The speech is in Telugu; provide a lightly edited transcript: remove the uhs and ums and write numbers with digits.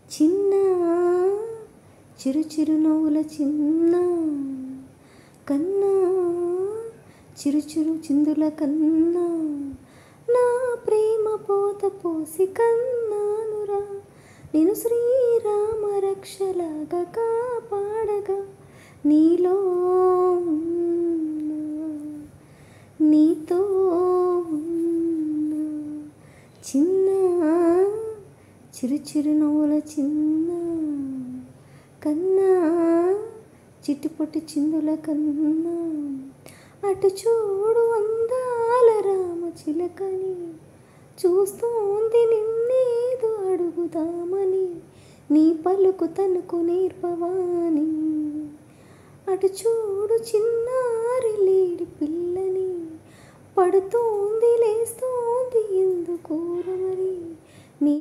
చిన్న చిరు చిరు నవ్వుల చిన్న కన్నా చిరు చిరు చిందుల కన్నా నా ప్రేమ పోత పోసి కన్నానురా నేను శ్రీరామ రక్షలాగా కాపాడగా నీలో ఉన్నా, నీతో ఉన్నా. చిన్న చిరు చిరు నవ్వుల చిన్న కన్నా చిట్టుపొట్టి చిందుల కన్నా అటు చూడు అందాల రామ చిలకని చూస్తోంది నిన్నేదో అడుగుదామని నీ పలుకు తనకు నేర్పవాని అటు చూడు చిన్నారి లేడి పిల్లని పడుతోంది లేస్తోంది ఎందుకు మరి